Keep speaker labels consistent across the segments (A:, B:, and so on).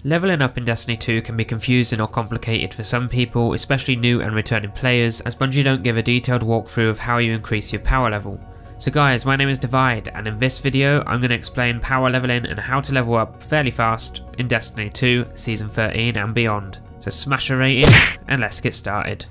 A: Leveling up in Destiny 2 can be confusing or complicated for some people, especially new and returning players, as Bungie don't give a detailed walkthrough of how you increase your power level. So guys, my name is Divide, and in this video I'm going to explain power leveling and how to level up fairly fast in Destiny 2 Season 13 and beyond. So smash a rating and let's get started.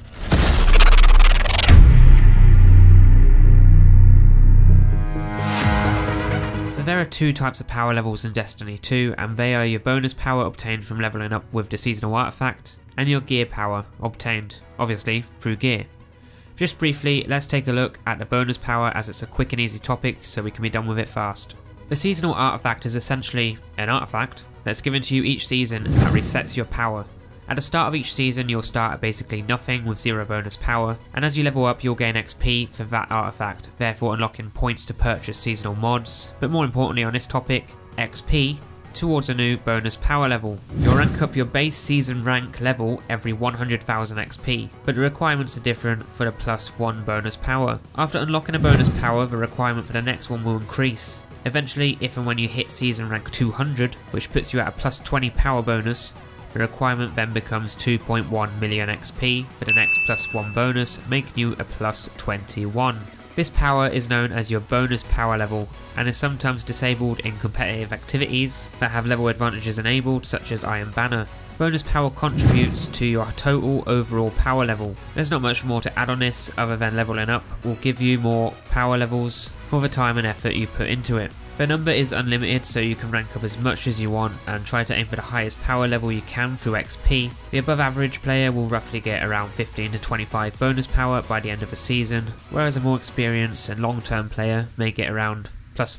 A: So there are two types of power levels in Destiny 2, and they are your bonus power obtained from leveling up with the seasonal artifact, and your gear power obtained, obviously, through gear. Just briefly, let's take a look at the bonus power as it's a quick and easy topic so we can be done with it fast. The seasonal artifact is essentially an artifact that's given to you each season that resets your power. At the start of each season you'll start at basically nothing with 0 bonus power, and as you level up you'll gain XP for that artifact, therefore unlocking points to purchase seasonal mods, but more importantly on this topic, XP towards a new bonus power level. You'll rank up your base season rank level every 100,000 XP, but the requirements are different for the +1 bonus power. After unlocking a bonus power, the requirement for the next one will increase. Eventually, if and when you hit season rank 200, which puts you at a +20 power bonus, the requirement then becomes 2.1 million XP for the next +1 bonus, making you a +21. This power is known as your bonus power level and is sometimes disabled in competitive activities that have level advantages enabled, such as Iron Banner. Bonus power contributes to your total overall power level. There's not much more to add on this other than leveling up will give you more power levels for the time and effort you put into it. The number is unlimited, so you can rank up as much as you want and try to aim for the highest power level you can through XP. The above average player will roughly get around 15 to 25 bonus power by the end of the season, whereas a more experienced and long term player may get around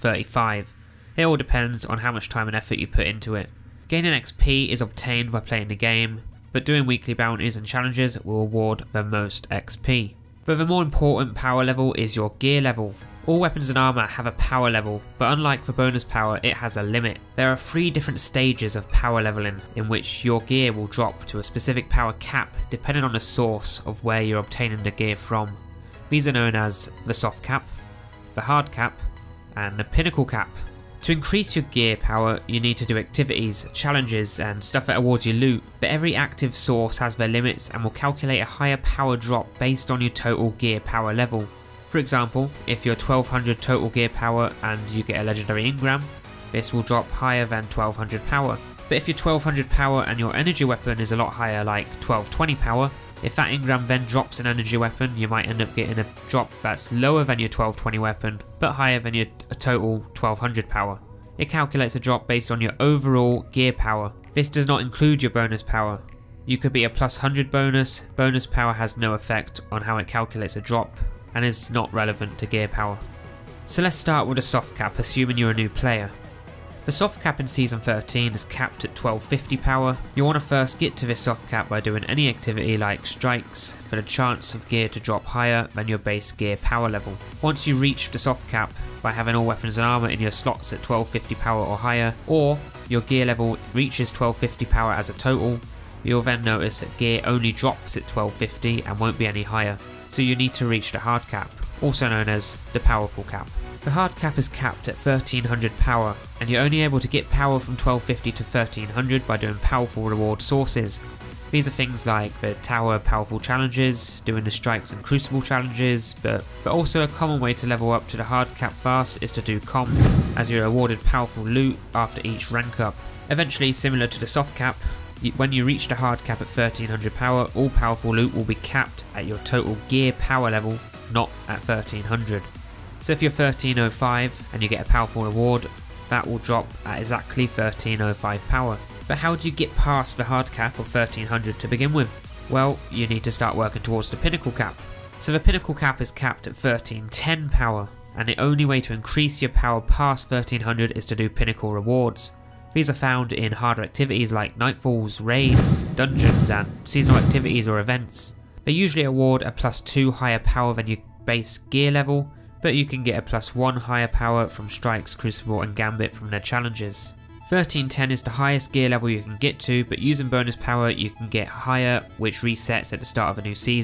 A: +35. It all depends on how much time and effort you put into it. Gaining XP is obtained by playing the game, but doing weekly bounties and challenges will award the most XP. But the more important power level is your gear level. All weapons and armour have a power level, but unlike for bonus power it has a limit. There are 3 different stages of power leveling in which your gear will drop to a specific power cap depending on the source of where you're obtaining the gear from. These are known as the soft cap, the hard cap, and the pinnacle cap. To increase your gear power you need to do activities, challenges and stuff that awards you loot, but every active source has their limits and will calculate a higher power drop based on your total gear power level. For example, if you're 1200 total gear power and you get a legendary engram, this will drop higher than 1200 power. But if you're 1200 power and your energy weapon is a lot higher, like 1220 power, if that engram then drops an energy weapon, you might end up getting a drop that's lower than your 1220 weapon, but higher than your total 1200 power. It calculates a drop based on your overall gear power. This does not include your bonus power. You could be a +100 bonus, bonus power has no effect on how it calculates a drop, and is not relevant to gear power. So let's start with a soft cap, assuming you're a new player. The soft cap in Season 13 is capped at 1250 power. You want to first get to this soft cap by doing any activity like strikes for the chance of gear to drop higher than your base gear power level. Once you reach the soft cap by having all weapons and armour in your slots at 1250 power or higher, or your gear level reaches 1250 power as a total, you'll then notice that gear only drops at 1250 and won't be any higher. So you need to reach the hard cap, also known as the powerful cap. The hard cap is capped at 1300 power, and you're only able to get power from 1250 to 1300 by doing powerful reward sources. These are things like the tower powerful challenges, doing the strikes and crucible challenges, but also a common way to level up to the hard cap fast is to do comp, as you're awarded powerful loot after each rank up. Eventually, similar to the soft cap, when you reach the hard cap at 1300 power, all powerful loot will be capped at your total gear power level, not at 1300. So if you're 1305 and you get a powerful reward, that will drop at exactly 1305 power. But how do you get past the hard cap of 1300 to begin with? Well, you need to start working towards the pinnacle cap. So the pinnacle cap is capped at 1310 power, and the only way to increase your power past 1300 is to do pinnacle rewards. These are found in harder activities like nightfalls, raids, dungeons and seasonal activities or events. They usually award a +2 higher power than your base gear level, but you can get a +1 higher power from strikes, crucible and gambit from their challenges. 1310 is the highest gear level you can get to, but using bonus power you can get higher, which resets at the start of a new season.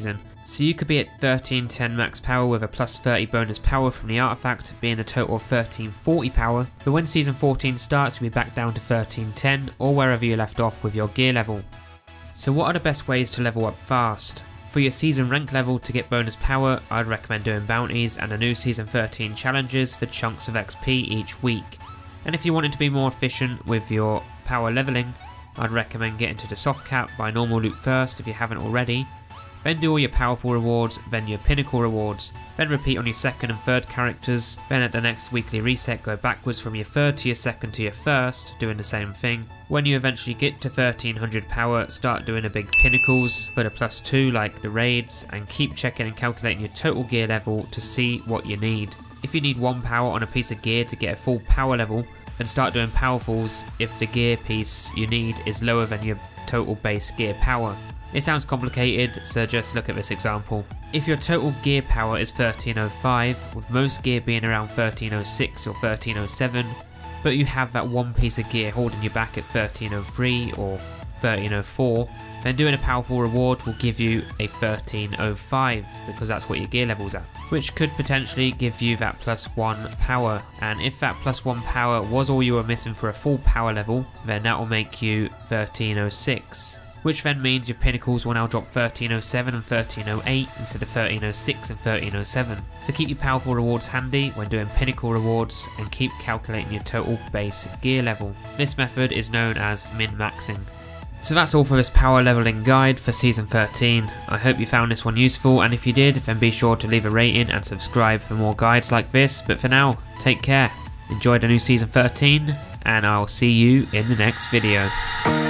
A: So you could be at 1310 max power with a plus 30 bonus power from the artifact, being a total of 1340 power, but when season 14 starts you'll be back down to 1310 or wherever you left off with your gear level. So what are the best ways to level up fast? For your season rank level to get bonus power, I'd recommend doing bounties and the new season 13 challenges for chunks of XP each week. And if you wanted to be more efficient with your power leveling, I'd recommend getting to the soft cap by normal loot first if you haven't already, then do all your powerful rewards, then your pinnacle rewards, then repeat on your second and third characters, then at the next weekly reset go backwards from your third to your second to your first, doing the same thing. When you eventually get to 1300 power, start doing the big pinnacles for the plus 2 like the raids, and keep checking and calculating your total gear level to see what you need. If you need 1 power on a piece of gear to get a full power level, then start doing powerfuls if the gear piece you need is lower than your total base gear power. It sounds complicated, so just look at this example. If your total gear power is 1305, with most gear being around 1306 or 1307, but you have that one piece of gear holding you back at 1303 or 1304, then doing a powerful reward will give you a 1305 because that's what your gear level's at, which could potentially give you that plus 1 power, and if that plus 1 power was all you were missing for a full power level, then that will make you 1306. Which then means your pinnacles will now drop 1307 and 1308 instead of 1306 and 1307. So keep your powerful rewards handy when doing pinnacle rewards and keep calculating your total base gear level. This method is known as min-maxing. So that's all for this power leveling guide for season 13. I hope you found this one useful, and if you did, then be sure to leave a rating and subscribe for more guides like this. But for now, take care, enjoy the new season 13, and I'll see you in the next video.